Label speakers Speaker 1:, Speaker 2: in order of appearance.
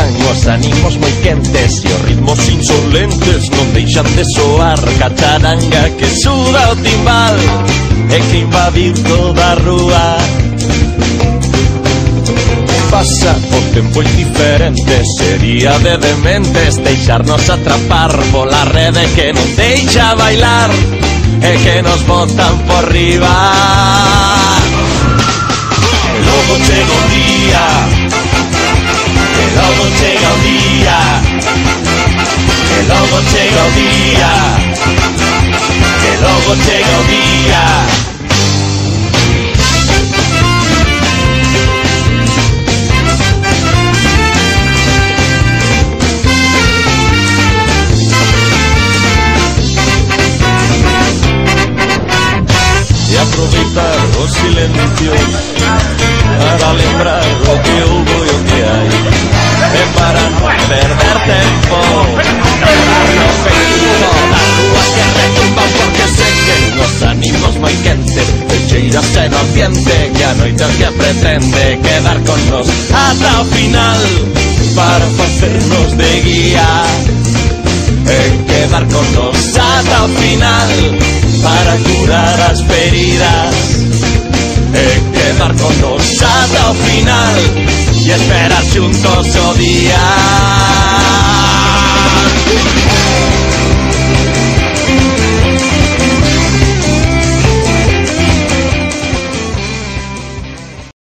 Speaker 1: están os ánimos moi quentes e os ritmos insolentes non deixan de soar. Cacharanga que suda o timbal e que invadir toda a rúa. Pasa o tempo indiferente, sería de dementes deixarnos atrapar pola rede que non deixa bailar e que nos botan por riba. E logo chega o día, e logo chega o día, e logo chega o día, e logo chega o día. E aproveitar os silencios para lembrar o que houve e o que hai, e para non perder tempo dar no peito da rúa que retumban, porque sei que nos ánimos moi quentes pecheiras en o ambiente, que a noite que pretende quedar con nos ata o final para facernos de guía e quedar con nos ata o final para curar as feridas e quedar con nos ata o final e esperar xuntos o día.